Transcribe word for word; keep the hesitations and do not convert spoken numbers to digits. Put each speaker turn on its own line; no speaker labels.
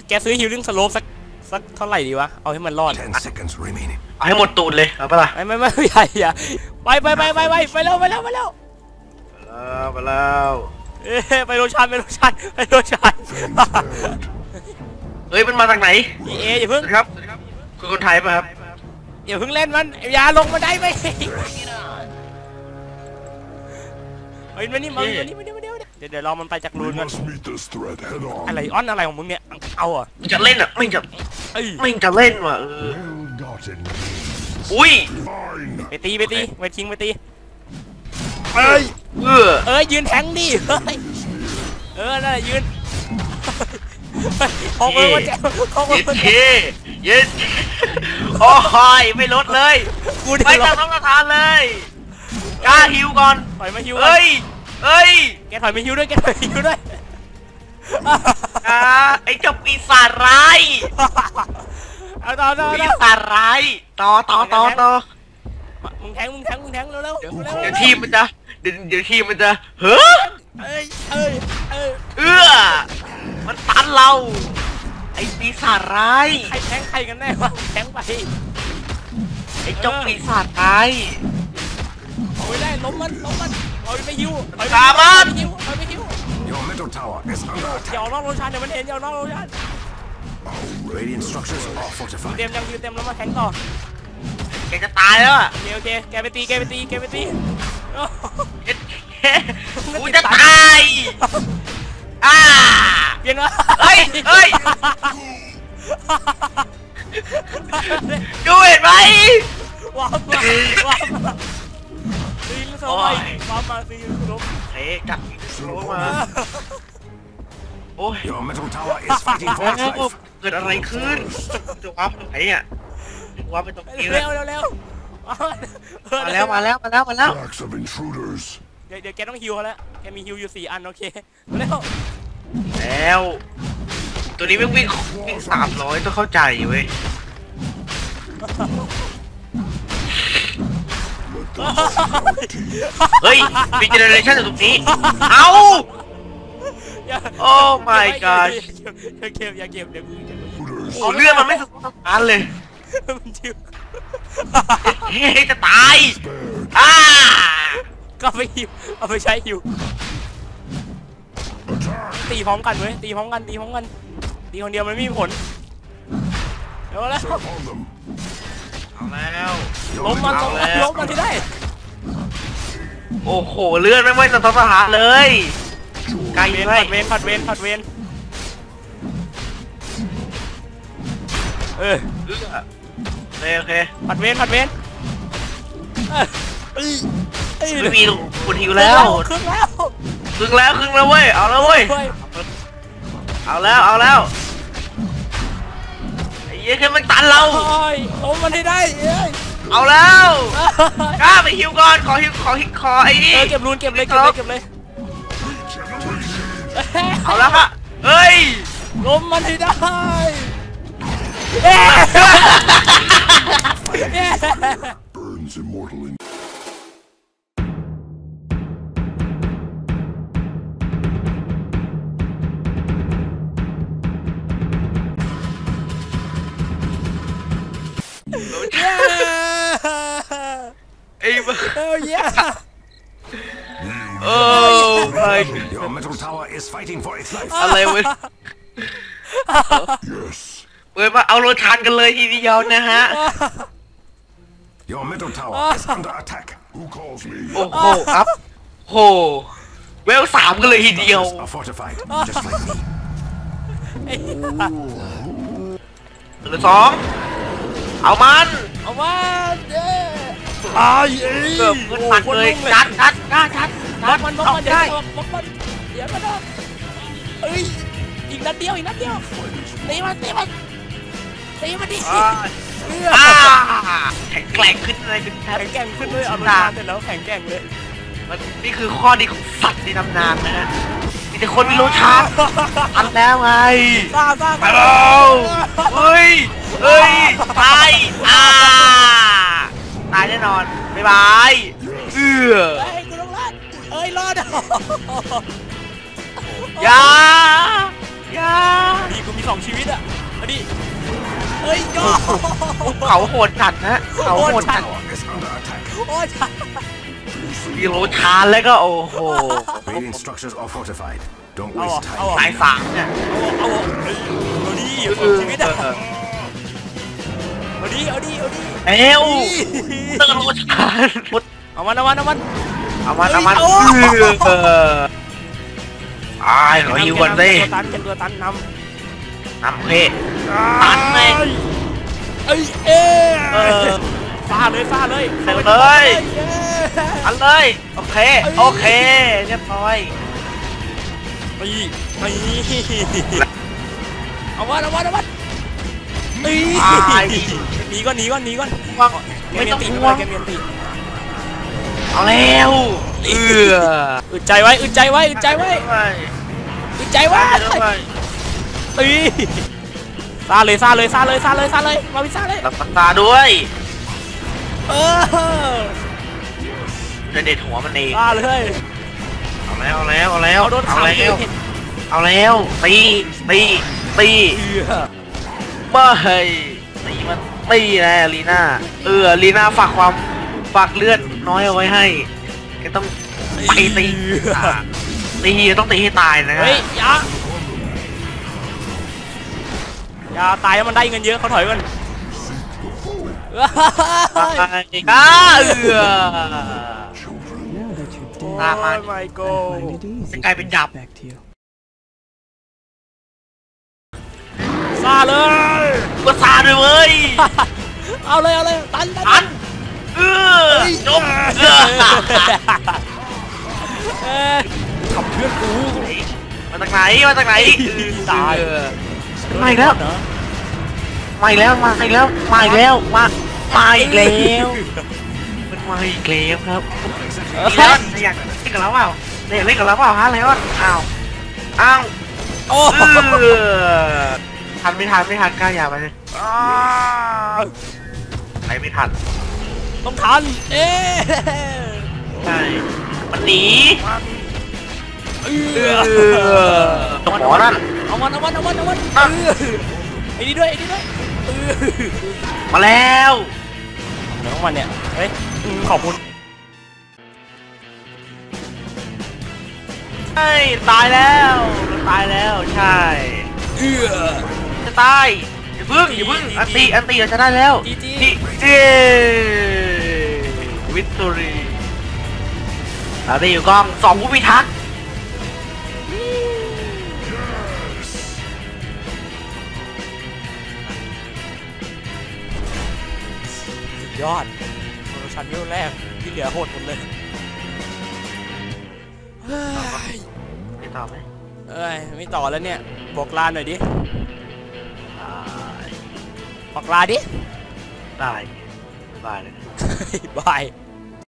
แกซื้อฮิลลิ่งสโลปสักสักเท่าไหร่ดีวะเอาให้มันรอด
เอาให้หมดตูดเลยเอาปะล่ะ
ไม่ไม่ไม่ใหญ่อย่าไปไปไปไปไปไปแล้วไปแล้วไปแล้ว
ไปแล้ว
เอ้ไปโรชันไปโรชันไปโรชัน
เฮ้ยมันมาจากไหน
เออย่าเพิ่ง
ครับคือคนไทยป่ะครับ
อย่าเพิ่งเล่นมันอย่าลงมาได้ไหมเฮ้ยมานี่มานี่มานี่มานี่เดี๋ยวเดี๋ยวรอมันไปจากรูนกันอะไรอ้อนอะไรของมึงเนี่ยเอาอ่ะ
มึงจะเล่นอ่ะไม่จะไม่จะเล่นว่ะเอออุ้ย
ไปตีไปตีไปทิ้งไปตี
เอ้ยเออ
เอ้ยยืนแทงดิเฮ้ยเออนั่นยืนขอมือมาแจกขอมือมาแจก
ยืนโอ้ยไม่ลดเลยไม่ต้องต้องประทานเลยกล้าฮิวก่อน
ถอยมาฮิว
เฮ้ยเฮ้ย
แกถอยมาฮิวด้วยแกถอยฮิวด้วย
อ่าไอ้เจ้าปีศาจร้าย
เอาต่อต่อ
ปีศาจร้ายต่อต่อต่อต่อ
มึงแทงมึงแทงมึงแทงเร็วเร็วเ
ดี๋ยวทีมมันจะเดี๋ยวเดี๋ยวทีมมันจะเฮ้ย
เอ้ยเอ้ยเอ้ย
เอื้อมันตันเราไอ้ปีศาจร้าย
ใครแทงใครกันแน่วะแทงไป
ไอ้เจ้าปีศาจร้าย
โอ้ยได้ล้มมันล้มมันถอยไปฮิวถอย
ไป
ฮิวถอยไปฮิวเดี๋ยวนอกโรชันเดี๋ยวมันเห็นเดี๋ยวนอกโรชันเต็มยังยืนเต็มแล้วมาแทงต่อ
แกจะตายแล้วอ่ะ
โอเคโอเคแกไปตีแกไปตีแกไปตี
กูจะตายอ่า
เปลี่ยนมา
เฮ้ยเฮ้ยดูเห็นไหม
ว้าวว้าวตีลูกสาวไปว้าวมาตีลูกสาว
เฮ้ยจับลูกมาโอ้ยเกิดอะไรขึ้นจะว้าวตรงไหนอ่ะว้าวไปตรงนี้
เร็วเร็วเร็ว
มาแล้วมาแล้วมาแล้วมาแล้ว
เดี๋ยวเดี๋ยวแกต้องฮิวแล้วแกมีฮิวอยู่สี่อันโอเคเร็ว
แล้วตัวนี้วิ่งวิ่งวิ่งสามร้อยต้องเข้าใจเว้ยเฮ้ยมีเจเนอเรชั่นอยู่ตรงนี้เอาโอ้ my god
อย่าเก็บอย่าเก็บเดี๋ยว
โอ้เรื่องมันไม่สมบูรณ์เลย
มันชิว
เฮ้ยจะตายอ่า
ก็ไปฮิวเอาไปใช้ฮิวตีพร้อมกันเว้ยตีพร้อมกันตีพร้อมกันตีคนเดียวมันไม่มีผลเดี๋ยวแล้ว
เอาแล้ว
ล้มมันล้มมันล้มมันที่ได้
โอ้โหเลื่อนไม่ไม่สะท้อนสถานเลยไกลไป
ผัดเวนผัดเวนผัดเวนเออ
โอเค
ผัดเวนผัดเวน
ไม่มีคนหิวแล้ว
ครึ่งแล้ว
ครึ่งแล้วครึ่งแล้วเว้ยเอาแล้วเว้ยเอาแล้วเอาแล้วไอ้เหี้ยแค่มันตันเรา
โอ้มันได้ได้
เอาแล้วกล้าไปหิวก่อนขอหิวขอหิวขอไอ้นี่
เก็บรูนเก็บเลยเก็บเลยเก็บเลย
เอาแล้วฮะเฮ้ย
ล้มมันให้ได้
ไอ้บ้า
โอ้ย
โอ้ยอะไรเว้ยเว้ยมาเอาโรชานกันเลยทีเดียวนะฮะโอ้โหอัพโหเวลสามกันเลยทีเดียวเหลือสองเอามัน
เอามันเย้
ตายเกือบขึ้นปัดเลยจัดจัดจัดจัดจัด
มันมันมันได้มันเดี๋ยวมันเอ้ยอีกนัดเดียวอีกนัดเดียวตีมันตีมันตีมันดิ
แข็งแกร่งขึ้นเลยคุณ
แข็งแกร่งขึ้นเลยเอานานเสร็จแล้วแข็งแกร่งเลย
มันนี่คือข้อดีของสัตว์ในตำนานนะฮะมีแต่คนมีโลชาร์อันแล้วไง
ซ่าซ่า
ไปแล้วเฮ้ยเฮ้ยตายอ่าตายแน่นอนบ๊ายบายเอื้อ
เฮ้ยกูต้องรอดเอ้ยรอด
อย่าอย่า
มีกูมีสองชีวิตอะเอาดิเฮ้ยโย
เขาโหดจัดนะเขาโหดจัด
โอ้ยชัด
กิโลชานแล้วก็โอ้โห
Radiant structures are fortified. Don't
Oh,
waste
oh.
time.
สายสามเนี่ย
เอาเอาเอาดิเอาสองชีวิตอะเอาดิเอาดิเอาดิ
เอวเตอร์โลชานพุท
เอามันเอามันเอามัน
เอามันเอามัน
เฮ้ย
เอออายขอฮิวก่อนสิ
ตัวตันเป็นตัวตันนำ
น้ำเพศ ตันเลย
เอ้ยเอ้ย
เออ
ฟาเลยฟาเลย
เร็วเลย อันเลย โอเค โอเค เรียบร้อย
ไปไปเอาวันเอาวันเอาวันตี
ตาย
หนีก่อนหนีก่อนหนีก่อน
ว่างไม่ต้อง
ตี
ห่
ไม่
วง
เกมเมียนตี
เอาแล้วเออ
อึดใจไว้อึดใจไว้อึดใจไว้อึดใจไว้ตีซาเลยซาเลยซาเลยซาเลยซาเลยมาวิซาเลย
รับปักตาด้วย
เออ
จะเด็ดหัวมันเอง
ซาเลย
เอาแล้วเอาแล้วเอาแล้ว
เอาโดน
เอา
ขัง
แล้วเอาแล้วตีตีตี ไม่ตีมันตีนะลีน่าเออลีน่าฝากความฝากเลือดน้อยเอาไว้ให้แกต้องไปตีอ่ะตีต้องตีให้ตายนะ
เฮ้ยอย่าอย่าตายแล้วมันได้เงินเยอะเขาถอยกัน
ตายก้าเอือ
โอ้ my god
จะกลายเป็นดับ
ซาเลย
ก็ซาด้วยเว้ย
เอาเลยเอาเลยตันตั
อันเออจบเออ
เอ้ยขับเพื่อนกู
มาจากไหนมาจากไหน
ตาย
เออมาอีกแล้วมาอีกแล้วมาอีกแล้วมาอีกแล้วมามาอีกแล้วมันมาอีกแล้วครับ เลออนอยากเล่นกับเราเปล่าเนี่ยเล่นกับเราเปล่าฮะเลออนอ้าวอ้าว
โอ้
เออทันไม่ทันไม่ทันกล้าอย่าไปเลยไปไม่ทัน
ต้องทันเอ๊ะ
ใช่มันหนี
เออ
ตรงหัวนั่น
เอามันเอามันเอามันเอามันไอ้นี่ด้วยไอ้นี่ด้วย
มาแล้ว
เดี๋ยวของมันเนี่ยเฮ้ยขอบคุณ
ใช่ตายแล้วตายแล้วใช่
เอื้อ
จะตายอย่าพึ่งอย่าพึ่งอันตีอันตีเราจะได้แล้ว
จีจี
จีเจวิตตอรีเราได้อยู่กล้องสองผู้พิทักษ์
ยอดโปรโมชั่นเที่ยวแรกที่เหลือโหดหมดเลยเฮ้ย
ไปต่อไหม
เอ้ยไม่ต่อแล้วเนี่ยบอกลาหน่อยดิบอกลาดิ
ได้ได้เลย
บาย